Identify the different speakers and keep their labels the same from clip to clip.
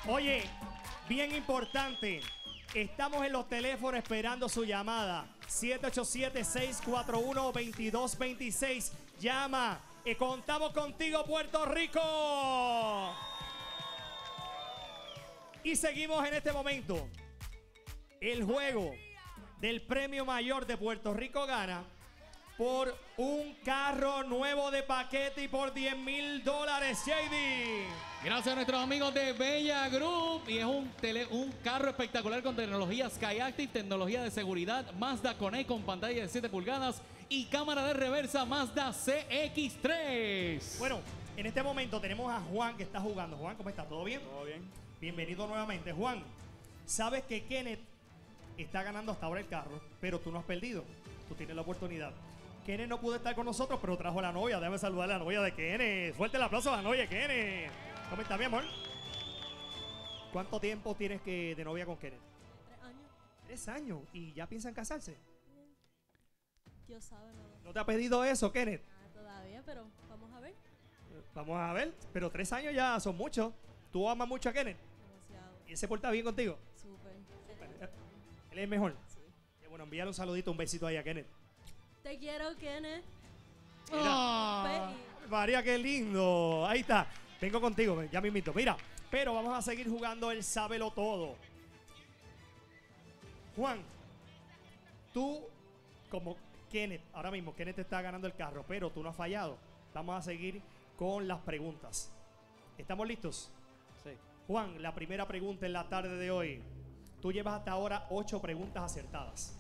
Speaker 1: Oye, bien importante, estamos en los teléfonos esperando su llamada. 787-641-2226. Llama y contamos contigo, Puerto Rico. Y seguimos en este momento. El juego del premio mayor de Puerto Rico gana por un carro nuevo de paquete y por $10,000, JD.
Speaker 2: Gracias a nuestros amigos de Bella Group. Y es un carro espectacular con tecnología SkyActiv, tecnología de seguridad Mazda Connect con pantalla de 7 pulgadas y cámara de reversa Mazda CX-3.
Speaker 1: Bueno, en este momento tenemos a Juan que está jugando. Juan, ¿cómo está? ¿Todo bien?
Speaker 3: Todo bien.
Speaker 1: Bienvenido nuevamente. Juan, sabes que Kenneth está ganando hasta ahora el carro, pero tú no has perdido. Tú tienes la oportunidad. Kenneth no pudo estar con nosotros, pero trajo a la novia. Déjame saludar a la novia de Kenneth. Fuerte el aplauso a la novia de Kenneth. ¿Cómo está, mi amor? ¿Cuánto tiempo tienes de novia con Kenneth?
Speaker 4: 3 años.
Speaker 1: 3 años. ¿Y ya piensan casarse?
Speaker 4: Dios sabe, no.
Speaker 1: ¿No te ha pedido eso, Kenneth?
Speaker 4: Todavía, pero vamos a ver.
Speaker 1: Vamos a ver. Pero 3 años ya son muchos. ¿Tú amas mucho a Kenneth?
Speaker 4: Demasiado.
Speaker 1: ¿Y él se porta bien contigo?
Speaker 4: Súper.
Speaker 1: ¿Él es mejor?
Speaker 4: Sí.
Speaker 1: Bueno, envíale un saludito, un besito ahí a Kenneth.
Speaker 4: Te quiero, Kenneth.
Speaker 2: Ah.
Speaker 1: María, qué lindo. Ahí está. Vengo contigo, ya me invito. Mira, pero vamos a seguir jugando el Sábelo Todo. Juan, tú, como Kenneth, ahora mismo Kenneth está ganando el carro, pero tú no has fallado. Vamos a seguir con las preguntas. ¿Estamos listos?
Speaker 3: Sí.
Speaker 1: Juan, la primera pregunta en la tarde de hoy. Tú llevas hasta ahora 8 preguntas acertadas.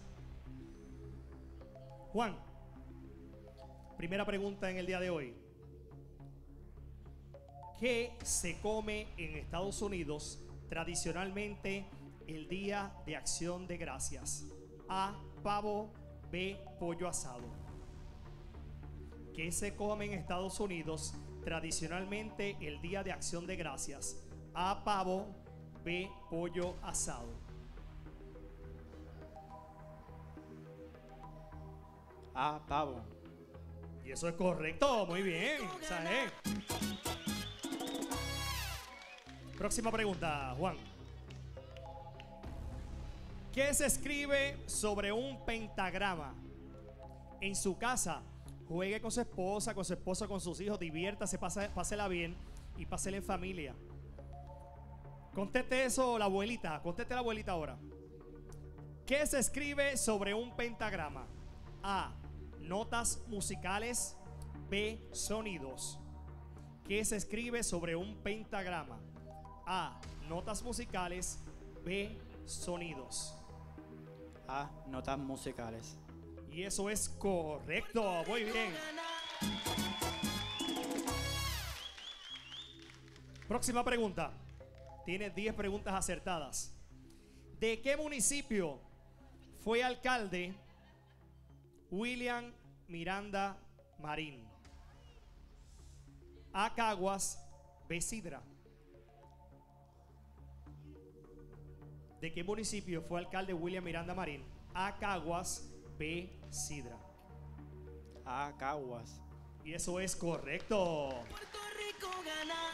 Speaker 1: Juan, primera pregunta en el día de hoy. ¿Qué se come en Estados Unidos tradicionalmente el Día de Acción de Gracias? A, pavo, B, pollo asado. ¿Qué se come en Estados Unidos tradicionalmente el Día de Acción de Gracias? A, pavo, B, pollo asado.
Speaker 3: A, pavo.
Speaker 1: Y eso es correcto, muy bien. Esa es. Próxima pregunta, Juan. ¿Qué se escribe sobre un pentagrama? En su casa, juegue con su esposa, con sus hijos, diviértase, pásela bien y pásela en familia. Conteste eso la abuelita, conteste la abuelita ahora. ¿Qué se escribe sobre un pentagrama? A, notas musicales. B, sonidos. ¿Qué se escribe sobre un pentagrama? A, notas musicales. B, sonidos.
Speaker 3: A, notas musicales.
Speaker 1: Y eso es correcto, muy bien. Próxima pregunta. Tienes 10 preguntas acertadas. ¿De qué municipio fue alcalde William Miranda Marín? A, Caguas. B, Sidra. ¿De qué municipio fue alcalde William Miranda Marín? A, Caguas. B, Sidra.
Speaker 3: A, Caguas.
Speaker 1: Y eso es correcto.
Speaker 5: Puerto Rico gana.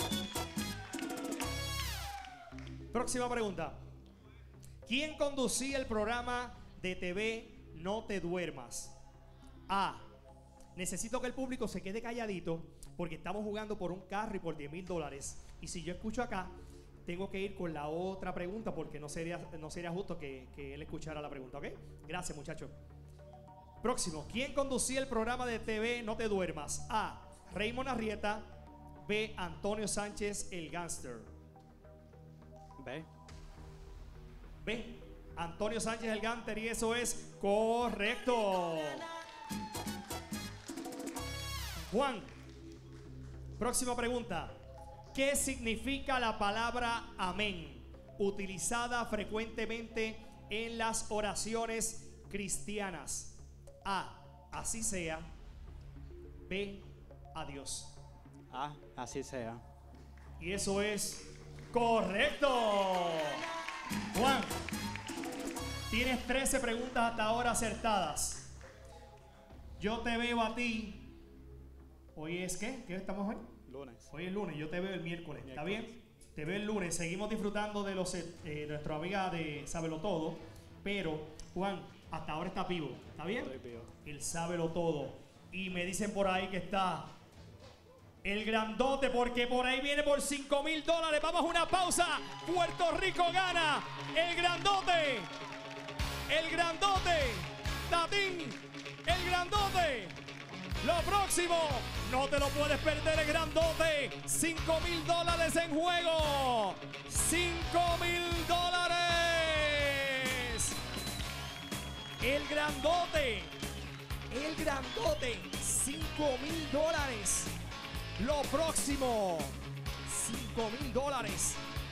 Speaker 1: Próxima pregunta. ¿Quién conducía el programa de TV No Te Duermas? A, necesito que el público se quede calladito porque estamos jugando por un carro y por $10,000. Y si yo escucho acá, tengo que ir con la otra pregunta porque no sería justo que él escuchara la pregunta, ¿ok? Gracias, muchachos. Próximo. ¿Quién conducía el programa de TV No Te Duermas? A, Raymond Arrieta. B, Antonio Sánchez, el Gánster.
Speaker 3: B.
Speaker 1: B, Antonio Sánchez, el Gánster. Y eso es correcto. Juan, próxima pregunta. ¿Qué significa la palabra amén, utilizada frecuentemente en las oraciones cristianas? A, así sea. B, adiós.
Speaker 3: A, así sea.
Speaker 1: Y eso es correcto. Juan, tienes 13 preguntas hasta ahora acertadas. Yo te veo a ti. ¿Hoy es qué? ¿Qué estamos hoy?
Speaker 3: Lunes.
Speaker 1: Hoy es lunes, yo te veo el miércoles. ¿Está bien? Te veo el lunes. Seguimos disfrutando de nuestra amiga de Sábelo Todo. Pero, Juan, hasta ahora está vivo. ¿Está bien?
Speaker 3: Estoy vivo.
Speaker 1: El Sábelo Todo. Y me dicen por ahí que está el grandote, porque por ahí viene por $5,000. Vamos a una pausa. Puerto Rico gana. El grandote. El grandote. Tatín. El grandote. Lo próximo, no te lo puedes perder, el grandote. $5,000 en juego. $5,000. El grandote. El grandote. $5,000. Lo próximo, $5,000.